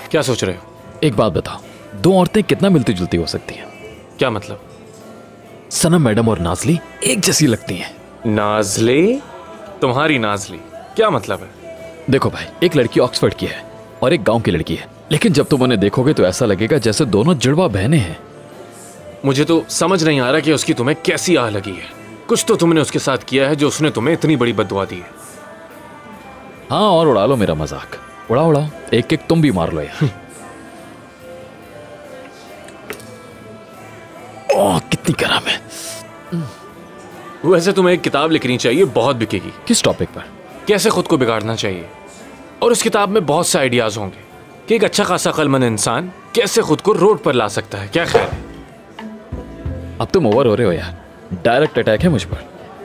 क्या सोच रहे हो? एक बात बताओ, दो औरतें कितना मिलती जुलती हो सकती हैं? क्या मतलब? सनम मैडम और नाजली एक जैसी लगती हैं। नाजली? तुम्हारी नाजली? क्या मतलब है? देखो भाई, एक लड़की ऑक्सफोर्ड की है और एक गांव की लड़की है, लेकिन जब तुम उन्हें देखोगे तो ऐसा लगेगा जैसे दोनों जुड़वा बहनें हैं। मुझे तो समझ नहीं आ रहा कि उसकी तुम्हें कैसी आह लगी है। कुछ तो तुमने उसके साथ किया है जो उसने तुम्हें इतनी बड़ी बद्दुआ दी है। हाँ, और उड़ा लो मेरा मजाक, उड़ाओ उड़ाओ, एक एक तुम भी मार लो यार। ओह, कितनी गरम है। वैसे तुम्हें एक किताब लिखनी चाहिए, बहुत बिकेगी। किस टॉपिक पर? कैसे खुद को बिगाड़ना चाहिए। और उस किताब में बहुत से आइडियाज होंगे कि एक अच्छा खासा अक्लमंद इंसान कैसे खुद को रोड पर ला सकता है। क्या ख्याल है? अब तुम ओवर हो रहे हो यार, डायरेक्ट अटैक है मुझ पर।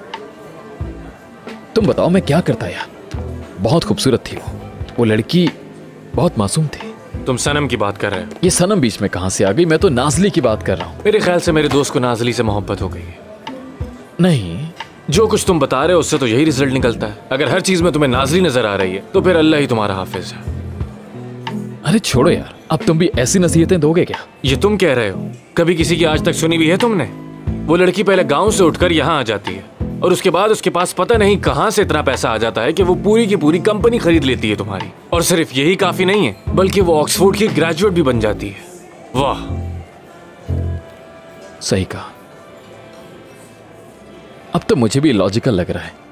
तुम बताओ मैं क्या करता यार। बहुत खूबसूरत थी वो लड़की, बहुत मासूम थी। तुम सनम की बात कर रहे हो? ये सनम बीच में कहां से आ गई? मैं तो नाजली की बात कर रहा हूं। मेरे ख्याल से मेरे दोस्त को नाजली से मोहब्बत हो गई है। नहीं, जो कुछ तुम बता रहे हो उससे तो यही रिजल्ट निकलता है। अगर हर चीज में तुम्हें नाजली नजर आ रही है तो फिर अल्लाह ही तुम्हारा हाफिज है। अरे छोड़ो यार, अब तुम भी ऐसी नसीहतें दोगे क्या? ये तुम कह रहे हो? कभी किसी की आज तक सुनी भी है तुमने? वो लड़की पहले गांव से उठकर यहाँ आ जाती है और उसके बाद उसके पास पता नहीं कहां से इतना पैसा आ जाता है कि वो पूरी की पूरी कंपनी खरीद लेती है तुम्हारी। और सिर्फ यही काफी नहीं है, बल्कि वो ऑक्सफोर्ड की ग्रेजुएट भी बन जाती है। वाह, सही कहा। अब तो मुझे भी लॉजिकल लग रहा है